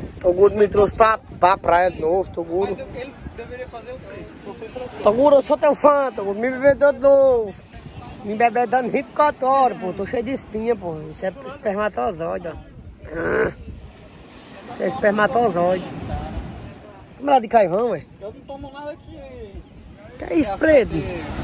Toguro me trouxe pra praia de novo, Toguro. Mas ele deveria fazer o quê? Concentração. Toguro, eu sou teu fã, Toguro. Me bebedor de novo. Me bebedando 24 horas, pô. Tô cheio de espinha, pô. Isso é espermatozoide, ó. Isso é espermatozoide. Toma lá de caivão, ué. Eu não tomo nada que... Que é isso, preto?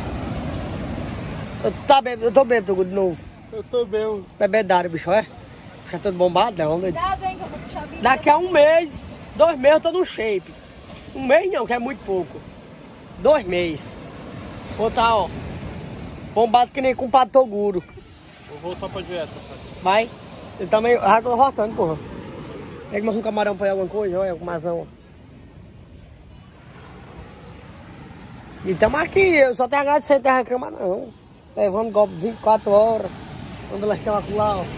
Eu tô bêbado, Toguro, de novo. Eu tô bem. Bebedário, bicho, é? Já tô bombado, não, doido. Dá, vem que eu vou puxar a vida. Daqui a 1 mês, 2 meses eu tô no shape. 1 mês não, que é muito pouco. 2 meses. Vou tá, ó. Bombado que nem com o Pato Toguro. Vou voltar pra dieta, pai. Vai. Eu também. Já tô voltando, porra. Pega mais um camarão pra ir alguma coisa, olha, com mazão. E tamo aqui, eu só tenho a de sem terra cama não. Levando golpe 24 horas. Quando elas estão lá, ó.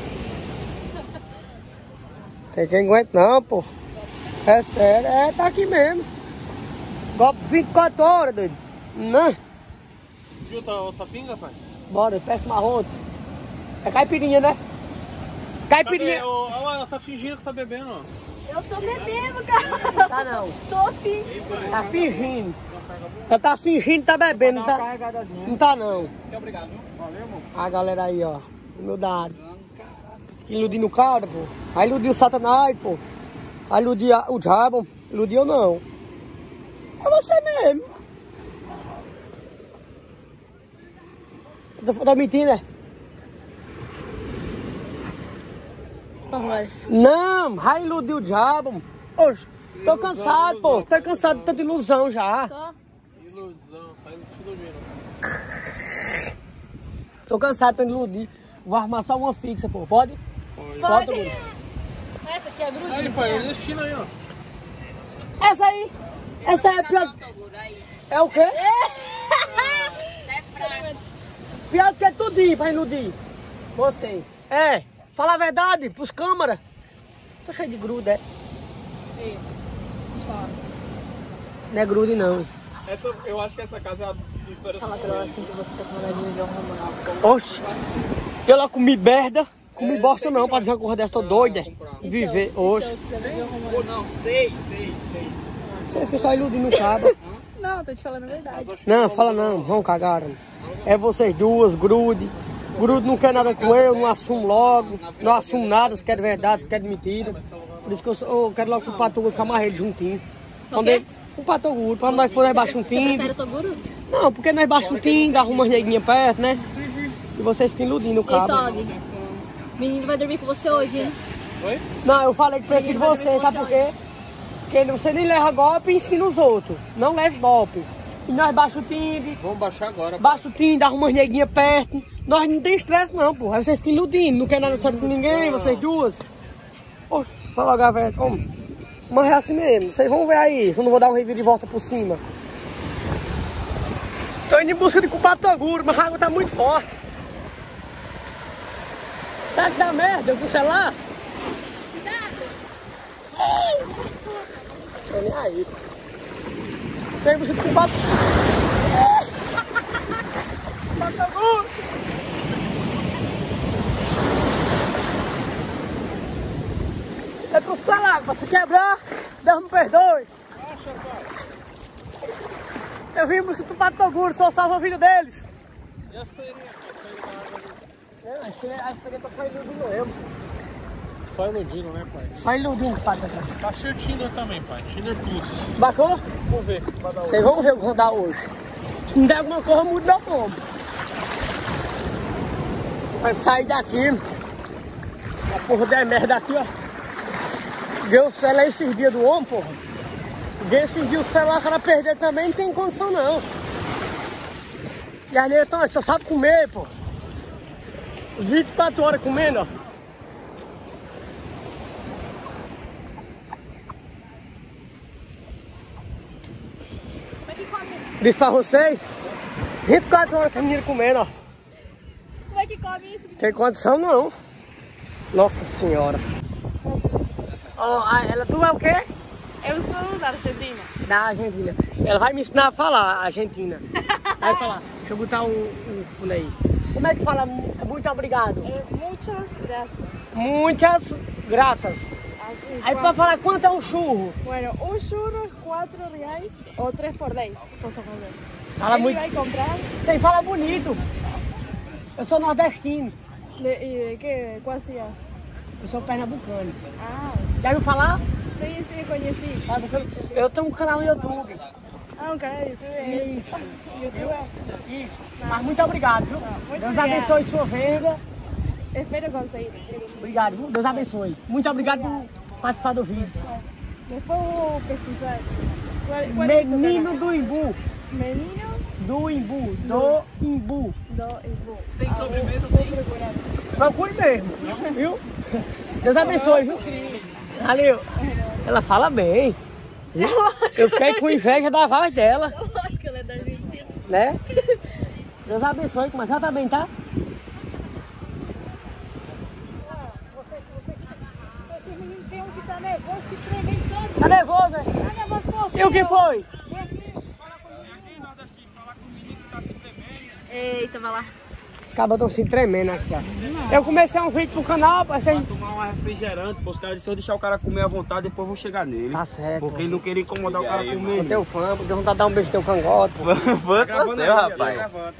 Tem quem aguenta não, pô. É sério, tá aqui mesmo. Golpe 24 horas, doido. Não. Viu outra pinga, pai? Bora, peço marrom. É caipirinha, né? Caipirinha. Ela tá fingindo que tá bebendo, ó. Eu tô bebendo, cara. Tá não. Tô sim. Tá fingindo. Ela tá fingindo que tá bebendo, não tá? Não tá não. Obrigado, viu? Valeu, irmão. A galera aí, ó. Humildade. Fica iludindo o cara, pô. Aí iludiu o Satanás, pô. Aí iludiu o diabo. Iludiu não. É você mesmo. Tá mentindo, né? Não, vai iludir o diabo. Oxe, tô cansado, pô. Tô cansado de tanta ilusão já. Ilusão, tá iludindo. Tô cansado de tanta iludir. Vou arrumar só uma fixa, pô. Pode? Pode. Pode. Essa tinha gruda. Aí, pai, eu destino aí, ó. Essa aí. Essa aí é pior. É o quê? Pior do que tudinho pra iludir. Você. É. Fala a verdade pros câmeras. Tô cheio de gruda, é? Não é grude, não. Eu acho que essa casa é a diferença. Fala pra ela assim que você tá com uma de um romance. Oxe. Eu lá comi merda. Comi bosta não, pra dizer uma coisa dessa, tô doida. Viver, oxe. Não, sei. Você fica só iludindo o cabo. Não, tô te falando a verdade. Não, fala não, vão cagar. É vocês duas, grude. Grude não quer nada com eu, não assumo logo. Não assumo nada, se quer de verdade, se quer de mentira. Por isso que eu quero logo que o Pato Toguro ficar mais ele juntinho. Quando ele, o Pato Toguro, quando nós for nós baixar um Você timbre. prefere o Toguro? Não, porque nós baixamos um timbre, arruma as neguinhas perto, né? E vocês ficam iludindo o Ei, cabo. Tog. O menino vai dormir com você hoje, hein? Oi? Não, eu falei que prefiro você, sabe por quê? Porque você nem leva golpe e ensina os outros. Não leve golpe. E nós baixa o timbre, Vamos baixar agora. baixa o timbre, arruma as neguinhas perto. Nós não tem estresse não, pô. Aí vocês ficam iludindo, não quer nada sério com ninguém, vocês duas. Poxa, fala logo, velho. Mas é assim mesmo, vocês vão ver aí, eu não vou dar um review de volta por cima. Tô indo em busca de Pato Toguro, mas a água tá muito forte. Será que dá merda eu com o celular? Tô nem aí. Tô indo em busca de Pato Toguro. É pro celular, pra se quebrar, Deus me perdoe. Eu vim em busca do Pato Toguro, só salvo a vida deles. E a feirinha? Essa aqui tá só iludindo eu. Só iludindo, né, pai? Só iludindo, pai. Baixei o Tinder também, pai. Tinder Plus. Bacou? Vamos ver. Vai dar hoje. Vocês vão ver o que eu vou dar hoje. Se não der alguma coisa, muda meu nome. Vai sair daqui. A porra der merda aqui, ó. Ganhei o celular esses dias do homem, porra. Ganhei esses dias o celular para perder também, não tem condição não. E as negras só sabe comer, porra. 24 horas comendo, ó. Como é que come isso? Disse pra vocês, 24 horas essa menina comendo, ó. Como é que come isso? Tem condição não. Nossa senhora. Ó, tu é o quê? Eu sou da Argentina. Da Argentina. Ela vai me ensinar a falar Argentina. Vai falar. Deixa eu botar um fone aí. Como é que fala muito obrigado? Muchas gracias. Muitas graças. Así, Aí pra falar quanto é um churro. Bueno, un churro es 4 reais o 3 por 10. Vamos a fazer. Fala Ele muito. vai comprar. Você fala bonito. Eu sou nordestino. ¿Y de qué? ¿Cuál hacías? Eu sou pernambucano. Ah, Já ouviu falar? sí, sí, conheci. Eu tenho um canal no YouTube. Ah, um canal de YouTube é esse. Isso. YouTube? Isso. Mas muito obrigado, viu? Muito Deus obrigada. abençoe sua venda. Espero conseguir. Obrigado, viu? Deus abençoe. Muito obrigado por participar do vídeo. Depois vou pesquisar. Qual é o seu Menino canal? do Imbu. Menino Do Imbu. Do Imbu. do Ibu. Tem sobremesa, Vou tem? procurar. Procure mesmo, viu? Deus abençoe, viu? Valeu. Ela fala bem. Viu? Eu fiquei com inveja da voz dela, Lógico que ela é da Argentina. né? Deus abençoe, mas ela tá bem, tá? Esse menino tem um que tá nervoso, se treme todo. Tá nervoso, é? Tá nervoso por quê? E o que foi? Eita, vai lá. Os cabos estão se tremendo aqui, ó. Eu comecei um vídeo pro canal, passei. Pra tomar um refrigerante, pô, os caras disseram deixar o cara comer à vontade, depois vou chegar nele. Tá certo. Porque ele não queria incomodar o cara Sou comer. teu fã, porque vontade de dar um beijo no teu cangote. Foi você, rapaz.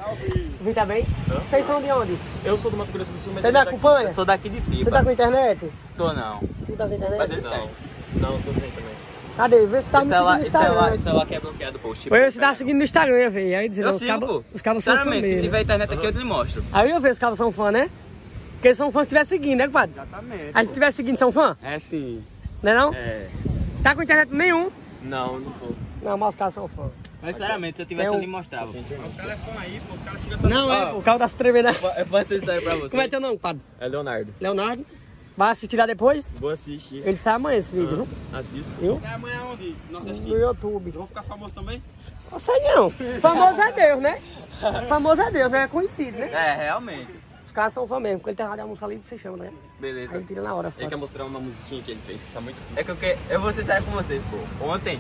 O vídeo tá bem? Vocês são de onde? Eu sou do Mato Grosso do Sul, mas Você me acompanha? eu sou daqui de Você Pipa. tá com internet? Tô não. Tu tá com internet? Mas ele tem. Não, tô sem também. Cadê? Vê se tá me seguindo no Instagram. Isso é lá que é bloqueado, pô. Foi você tá seguindo no Instagram, velho. Aí dizendo, Eu sigo, pô. os cabos são fãs Sinceramente, se mesmo. tiver internet aqui eu te mostro. Aí eu vejo os cabos são fã, né? Porque eles são fãs se estiver seguindo, né, compadre? Exatamente. A gente estiver seguindo, são fã? É sim. Não é não? É. Tá com internet nenhum? Não, não tô. Não, mas os caras são fã. Mas sinceramente, se eu tivesse Tem um- eu lhe mostrava. Os caras é fã aí, pô. Os caras chegam Não, é, o carro tá se tremendo. Eu posso ser sério pra você. Como é teu nome, compadre? É Leonardo. Leonardo? Vai assistir lá depois? Vou assistir. Ele sai amanhã esse vídeo, Assisto. viu? Sai amanhã onde? No Nordestino. YouTube. Eu vou ficar famoso também? Não sei não. Famoso é Deus, né? Famoso é Deus, né? É conhecido, né? É, realmente. Os caras são fã mesmo. Quando ele terminar de almoçar ali, você chama, né? Beleza. Aí ele tira na hora, Ele foda. quer mostrar uma musiquinha que ele fez, tá muito... É que eu vou ser sério com vocês, pô. Ontem,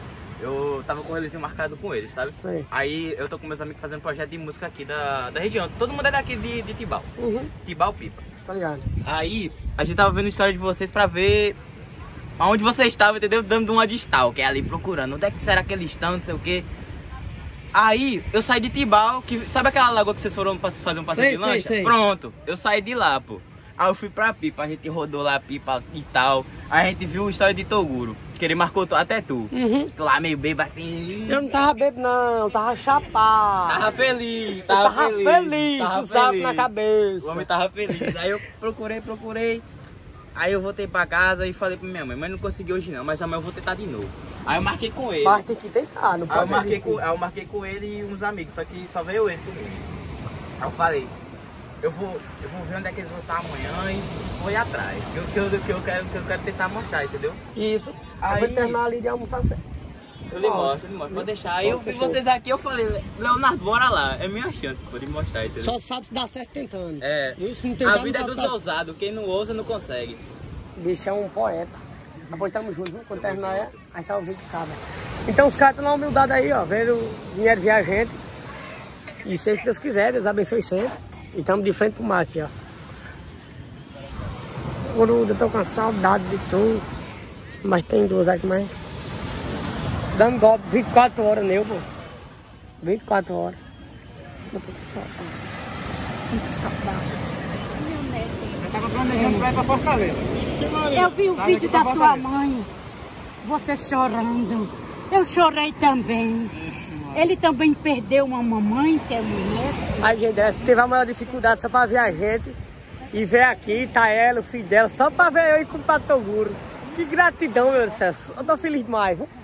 eu tava com o release marcado com eles, sabe? Sei. Aí eu tô com meus amigos fazendo projeto de música aqui da região. Todo mundo é daqui de Tibau. Uhum, Tibau Pipa. tá ligado. Aí, a gente tava vendo a história de vocês pra ver aonde vocês estavam, entendeu? Dando uma de stalk, ali procurando. Onde é que será que eles estão, não sei o quê. Aí, eu saí de Tibau, que sabe aquela lagoa que vocês foram fazer um passeio Sei, de lancha? sei. Pronto, eu saí de lá, pô. Aí eu fui pra Pipa, a gente rodou lá a Pipa e tal. Aí a gente viu a história de Toguro, que ele marcou até tu. Uhum. Tu lá meio bêbado assim. Eu não tava bêbado, não. Eu tava chapado. Tava feliz, Eu tava tava feliz. tava Com o sapo feliz. na cabeça. O homem tava feliz. Aí eu procurei. Aí eu voltei pra casa e falei pra minha mãe, mas não consegui hoje não, mas amanhã eu vou tentar de novo. Aí eu marquei com ele. Mas tem que tentar, não Aí eu pode marquei, desistir. eu marquei com ele e uns amigos, só que só veio ele comigo. Aí eu falei, eu vou ver onde é que eles vão estar amanhã e vou ir atrás. Que eu quero tentar mostrar, entendeu? Isso. Aí- Eu vou terminar ali de almoçar. Eu lhe mostro, pode deixar. Aí eu vi vocês aqui, eu falei, Leonardo, bora lá. É minha chance, pô, de mostrar, entendeu? Só sabe se dá certo tentando. É, Isso não tem a dado, vida é não dos sabe se dá- ousados, quem não ousa não consegue. Bicho é um poeta. Depois tamo junto, viu? Quando terminar, aí sai o vídeo de cada. Então os caras estão na humildade aí, ó. Vendo o dinheiro vir a gente. E seja o que Deus quiser, Deus abençoe sempre. E estamos de frente pro mar aqui, ó. Guruda, eu tô com saudade de tu. Mas tem duas aqui, mas... Dando golpe 24 horas nele, pô. 24 horas. Eu tô com saudade. Muito saudade. Tava planejando pra ir pra Fortaleza. Eu vi o vídeo da sua mãe, você chorando. Eu chorei também. Ele também perdeu uma mamãe, que é mulher. Aí, gente, se tiver a maior dificuldade só pra ver a gente e ver aqui, tá ela, o filho dela, só pra ver eu e com o Pato Toguro. Que gratidão, meu Deus do céu. Eu tô feliz demais, viu?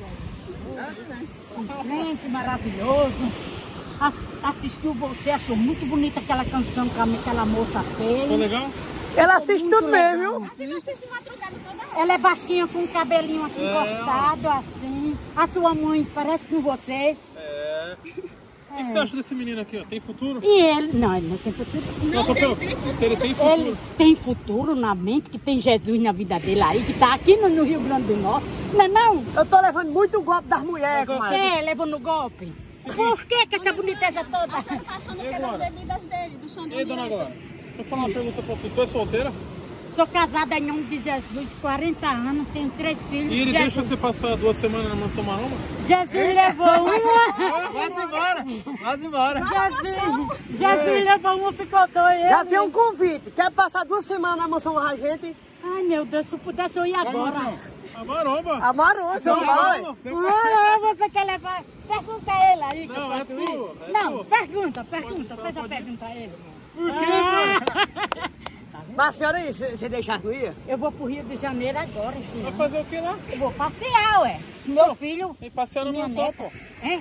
Gente, maravilhoso. Assistiu você, achou muito bonita aquela canção que aquela moça fez. Ficou legal? Ela assiste Muito tudo legal. mesmo, viu? Ela é baixinha com o cabelinho assim cortado, assim. A sua mãe parece com você. O que você acha desse menino aqui, ó? Tem futuro? E ele, não, ele não tem futuro. Não, tô perguntando se ele tem futuro. Ele tem futuro na mente, que tem Jesus na vida dele aí, que tá aqui no Rio Grande do Norte. Não é não? Eu tô levando muito golpe das mulheres, Mas, ó, comadre. É, levou no golpe. Por que essa boniteza toda? Você não tá achando que é das bebidas dele, do chão E aí, dona Glória? Deixa eu falar uma pergunta pra tu. Tu é solteira? Sou casada em nome de Jesus, 40 anos, tenho 3 filhos. E ele deixa você passar 2 semanas na mansão marrom? Jesus levou uma. Vamos embora. Jesus levou uma, ficou 2. Já tem um convite. Quer passar 2 semanas na mansão Ragente? Ai, meu Deus, se eu pudesse eu ia agora. A maromba. A Maromba, São Paulo. Você quer levar? Pergunta a ele aí que eu Não, é posso tu, ir. é Não, tu. pergunta. Faz a pergunta a ele. Por quê? Mas a senhora aí, você deixasse não ia? Eu vou pro Rio de Janeiro agora, esse Vai ano. fazer o que lá? Eu vou passear, ué. Meu filho. Tem passear na Minha mansão, neta. pô. É?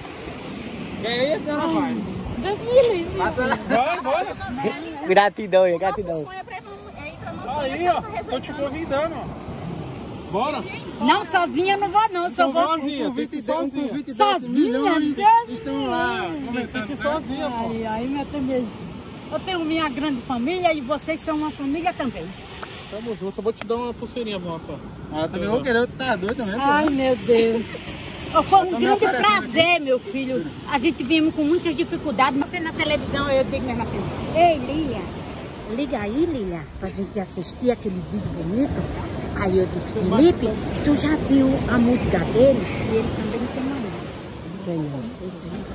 Que isso, rapaz? Deus me livre. Vai, bora. Gratidão, gratidão. Sonho é pra ir pra mansão. Aí, ó. Tô te convidando, ó. Bora. Não, sozinha eu não vou não. Só Então vou sozinha, tem que ir sozinha. sozinha. Estão lá. Tem que ir sozinha, pô. Ai, meu Deus. Eu tenho minha grande família e vocês são uma família também. Tamo junto, eu vou te dar uma pulseirinha nossa. Ah, também vou querer, tá doido mesmo? Ai, meu Deus. Foi um grande prazer, meu filho. A gente vimos com muitas dificuldades. Você na televisão, eu digo mesmo assim, ei, Lilia, liga aí, Lilia, pra gente assistir aquele vídeo bonito. Aí eu disse, Felipe, tu já viu a música dele? E ele também tem uma música. Tem. Esse aí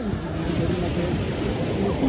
tem. No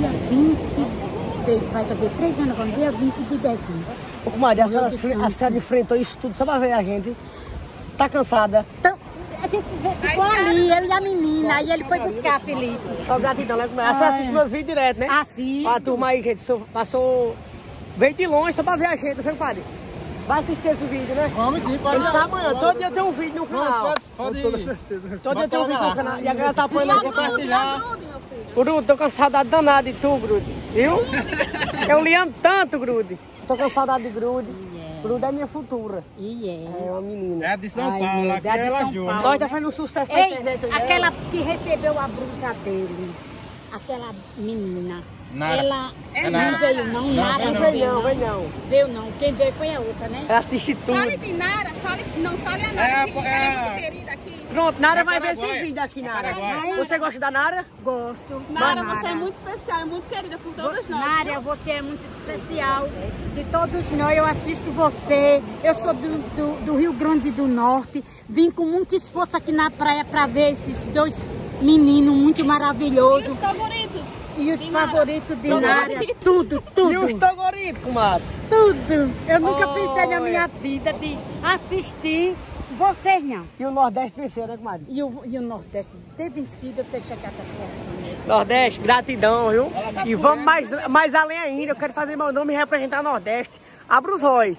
dia 20, vai fazer 3 anos agora, no dia 20 de dezembro. Ô, comadre, a senhora enfrentou isso tudo só pra ver a gente. Tá cansada? Então, a gente ficou ali, eu e a menina, aí ele foi buscar, Felipe. Só gratidão, né, comadre? A senhora assiste meus vídeos direto, né? Assiste. A turma aí, gente, passou... Veio de longe só pra ver a gente, não foi, compadre? Vai assistir esse vídeo, né? Vamos sim, pode Ele sabe amanhã, todo dia tem um vídeo no canal. Pode Todo dia tem um vídeo no canal. E a galera tá apoiando aqui. Compartilhar. Grude, tô com saudade danada de tu, Grude. Viu? Eu lhe amo tanto, Grude. Tô com saudade de Grude. Grude é minha futura. É uma menina. É de São Ai, Paulo, meu aqui Deus, é de São ela Paulo. Nós tá fazendo um sucesso na Ei, internet. né? aquela que recebeu a blusa dele, aquela menina, Nara. ela É não Nara. veio não, Nara Não não vem veio não, não. vem não. Veio não, quem veio foi a outra, né? Ela assiste tudo. Fale de Nara, não fale a Nara, que é muito querida aqui. Pronto, Nara vai ver Paraguai. esse vídeo aqui, Nara. Paraguai. Você gosta da Nara? Gosto. Nara, você é muito especial, é muito querida por todos nós. Nária, você é muito especial. De todos nós, eu assisto você. Eu sou do Rio Grande do Norte. Vim com muito esforço aqui na praia para ver esses 2 meninos muito E maravilhosos. os favoritos? E os de Nara? favoritos de Nária. Tudo, E os tudo. togoritos, comadre? Tudo. Eu nunca Oh, pensei na minha é. vida de assistir vocês, não. E o Nordeste venceu, né, comadre? E o Nordeste ter vencido, ter chegado até Nordeste, gratidão, viu? E vamos mais além ainda. Eu quero fazer meu nome e representar o Nordeste. Abra os olhos.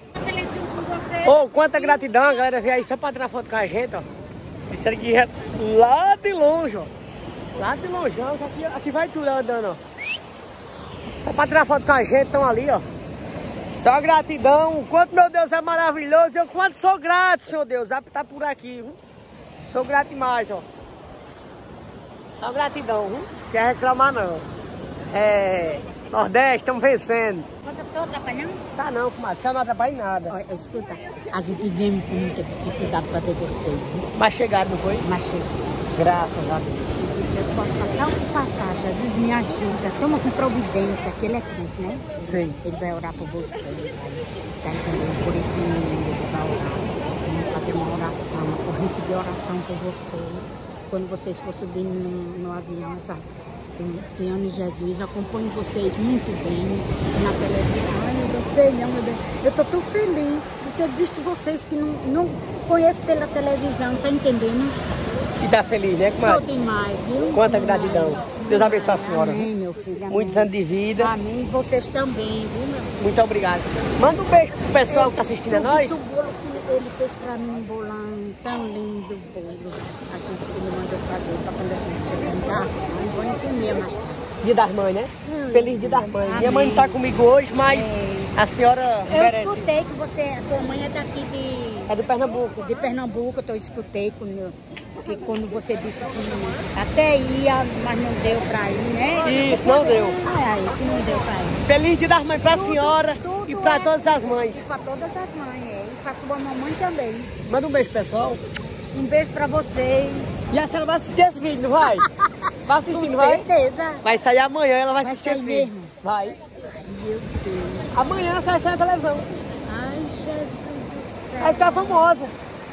Ô, quanta gratidão, a galera veio aí só pra tirar foto com a gente, ó. Disseram que ia lá de longe, ó. Lá de longeão, que aqui vai tudo andando, ó. Só pra tirar foto com a gente, estão ali, ó. Só gratidão. O quanto meu Deus é maravilhoso. Eu quanto sou grato, Senhor Deus. Já tá por aqui, viu? Sou grato demais, ó. Só gratidão, viu? Não quer reclamar, não. É... Nordeste, estamos vencendo. Você está atrapalhando? Tá não, comadre. Você não atrapalha em nada. Olha, escuta, a gente vem com muita dificuldade para ver vocês, viu? Mas chegaram, não foi? Mas chega. Graças a Deus. Eu posso passar o passar, Jesus me ajuda. Toma com providência, que ele é crente, né? Sim. Ele vai orar por você. Tá entendendo? Por esse menino, ele vai orar. Vamos fazer uma oração, uma corrente de oração por vocês. Quando vocês for subir no avião, sabe? Confiando em Jesus, acompanho vocês muito bem na televisão. Ai, meu Deus, sei não, meu Deus. Eu tô tão feliz de ter visto vocês que não conheço pela televisão, tá entendendo? E tá feliz, né, Tô comadre? demais, viu? Quanta gratidão. Deus abençoe a senhora. Amém, meu filho. Amém. Muitos anos de vida. Amém. E vocês também, viu, meu filho? Muito obrigado. Manda um beijo pro pessoal que tá assistindo a nós. Isso, o bolo que ele fez pra mim, um bolão tão lindo, bolo. A gente que ele mandou fazer pra quando a gente chegar em casa. Não vou comer mais tarde. Dia das Mães, né? Feliz Dia das Mães. Amém. Minha mãe não tá comigo hoje, mas a senhora Eu merece. escutei que a sua mãe é daqui É de Pernambuco. de Pernambuco, eu escutei que quando você disse que até ia, mas não deu pra ir, né? Isso, não deu. Ai, que não deu pra ir. Feliz Dia das Mães pra senhora tudo e pra é- todas as mães. Pra todas as mães, e pra sua mamãe também. Manda um beijo, pessoal. Um beijo pra vocês. E a senhora vai assistir esse vídeo, não vai? Vai assistir, Com não vai? certeza. Vai sair amanhã, ela vai Vai assistir sair esse vídeo. mesmo? Vai. Meu Deus. Amanhã sai na televisão. Ai, Vai ficar famosa.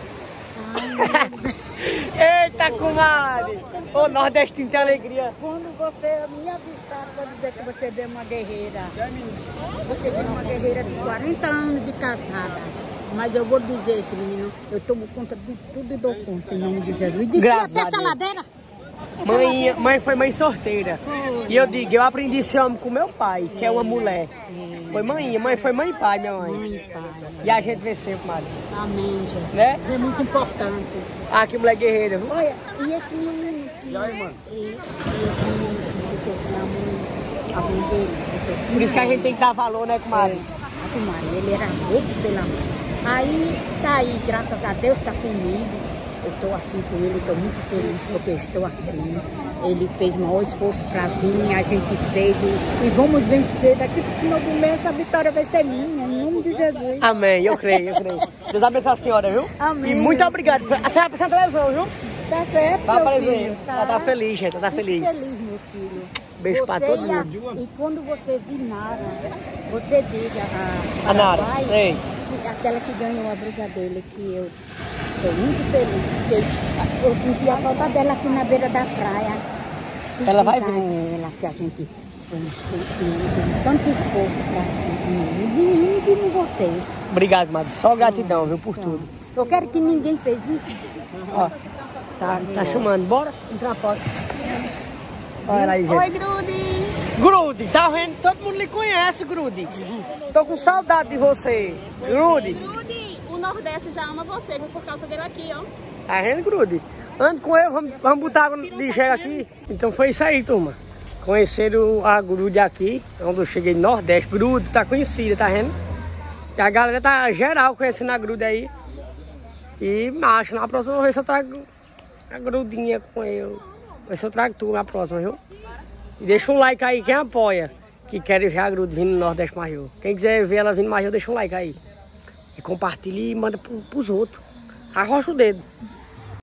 Eita, comadre! Ô, nordestino tem alegria. Quando você me avistar, pode dizer que você deu uma guerreira. Você deu uma guerreira de 40 anos de casada. Mas eu vou dizer esse menino, eu tomo conta de tudo e dou conta em nome de Jesus. Desci Graças até a essa Deus. ladeira. Mãe foi mãe sorteira. E eu digo, eu aprendi esse homem com meu pai, que é uma mulher. Foi mãe foi mãe e pai, minha mãe. Mãe e pai. E a gente venceu, comadre. Amém, Jesus. Né? É muito importante. Ah, que mulher guerreira, viu? Olha, e esse menino aqui? E aí, mano? E esse menino aqui, que eu chamo a mãe dele. Por isso que a gente tem que dar valor, né, comadre? A comadre, ele era louco pela mãe. Aí, tá aí, graças a Deus, tá comigo. Eu tô assim com ele, tô muito feliz porque eu estou aqui. Ele fez o maior esforço pra vir, a gente fez e vamos vencer. Daqui pro final do mês a vitória vai ser minha, em nome de Jesus. Amém, eu creio. Deus abençoe a senhora, viu? Amém. E muito obrigado. A senhora precisa da televisão, viu? Tá certo, Vai meu aparecer. filho, tá? Ela tá feliz, gente, ela tá feliz. Muito feliz, meu filho. Beijo pra Você todo e a- mundo. E quando você vir Nara, você diga A Nara, pai, sei. que aquela que ganhou a briga dele, que eu estou muito feliz, porque eu senti a falta dela aqui na beira da praia. Que Ela vai diz a vir. ela que a gente tem tanto esforço para mim e você. Obrigado, comadre. Só gratidão, viu, por tudo. Eu quero que ninguém fez isso. Ó, tá chamando. Bora entrar fora. Olha aí, gente. Oi, Grudy. Grudy, tá vendo? Todo mundo lhe conhece, Grudy. Tô com saudade de você. Grudy. Grudy, o Nordeste já ama você, viu, por causa dele aqui, ó. Tá vendo, Grudy? Ando com ele, vamos botar água de gel aqui. Então foi isso aí, turma. Conheceram a Grudy aqui, onde eu cheguei no Nordeste. Grudy tá conhecida, tá vendo? E a galera tá geral conhecendo a Grudy aí. E acho, na próxima vez eu trago a Grudinha com eu. Vai ser eu trago tu na próxima, viu? E deixa um like aí, quem apoia, que quer ver a Grudy vindo no Nordeste Maior. Quem quiser ver ela vindo Maior, deixa um like aí. E compartilha e manda pros outros. Arrocha o dedo.